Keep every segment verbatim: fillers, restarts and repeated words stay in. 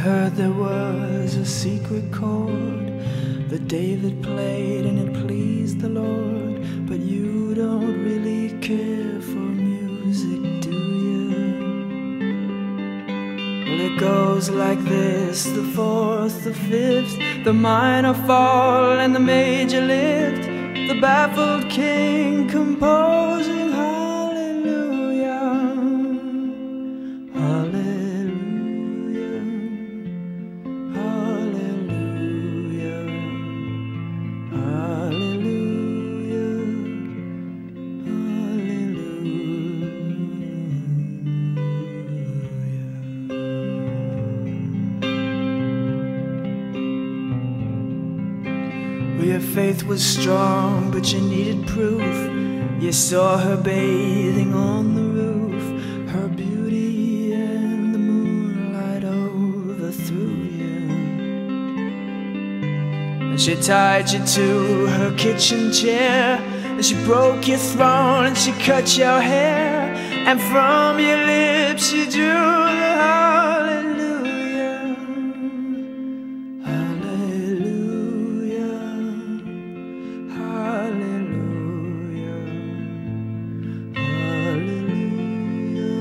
heard there was a secret chord that David played and it pleased the Lord. But you don't really care for music, do you? Well, it goes like this: the fourth, the fifth, the minor fall and the major lift, the baffled king composing hallelujah, hallelujah, hallelujah, hallelujah, hallelujah. Well, your faith was strong, but you needed proof. You saw her bathing on the roof, her beauty and the moonlight overthrew you. And she tied you to her kitchen chair, and she broke your throne and she cut your hair, and from your lips she drew the hallelujah, hallelujah, hallelujah, hallelujah,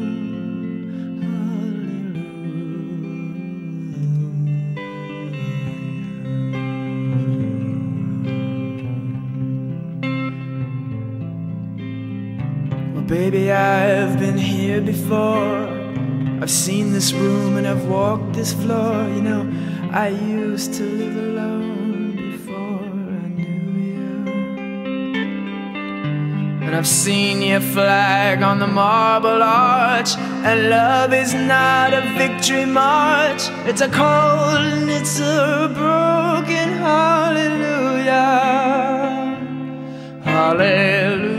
hallelujah. Well, baby, I've been here before. I've seen this room and I've walked this floor. You know, I used to live alone before I knew you. And I've seen your flag on the marble arch, and love is not a victory march. It's a cold and it's a broken hallelujah, hallelujah.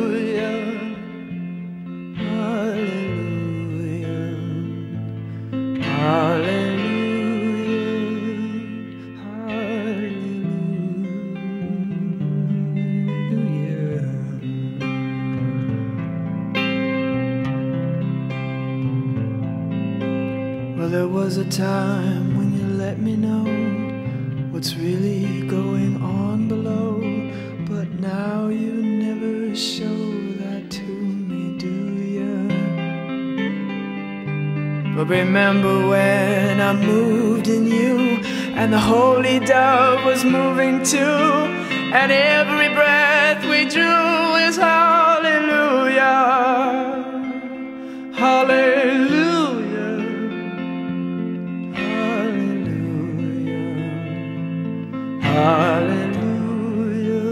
Well, there was a time when you let me know what's really going on below, but now you never show that to me, do you? But remember when I moved in you, and the holy dove was moving too, and every breath we drew is hallelujah, hallelujah. Hallelujah,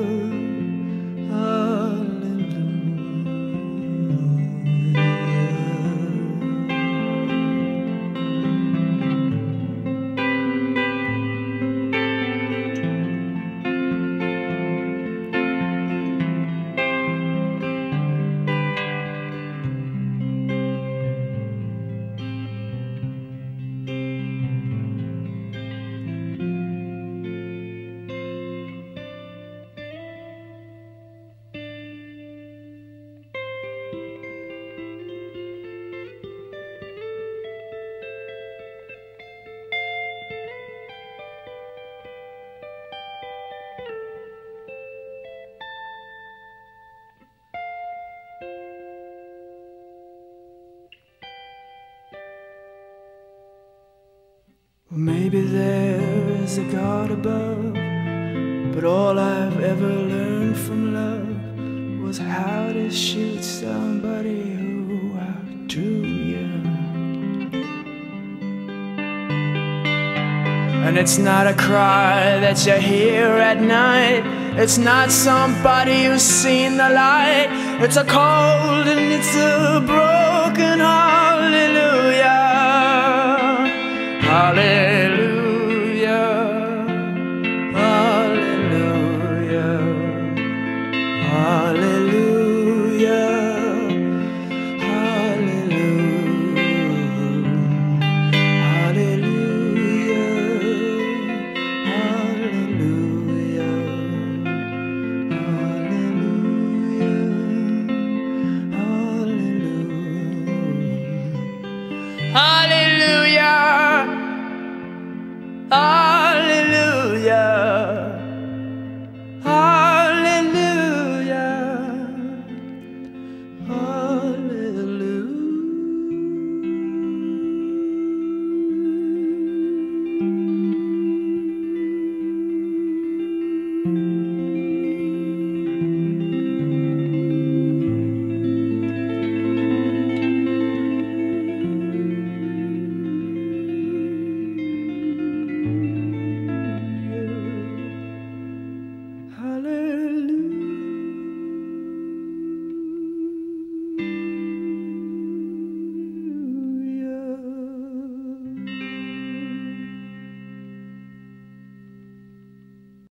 well, maybe there's a God above, but all I've ever learned from love was how to shoot somebody who outdrew you. And it's not a cry that you hear at night, it's not somebody who's seen the light, it's a cold and it's a broken hallelujah, hallelujah.